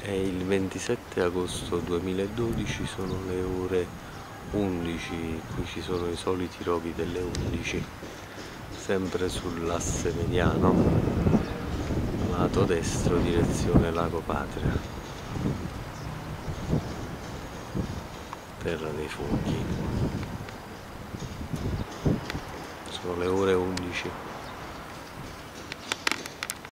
È il 27 agosto 2012, sono le ore 11, qui ci sono i soliti roghi delle 11, sempre sull'asse mediano, lato destro, direzione Lago Patria, terra dei funghi. Sono le ore 11.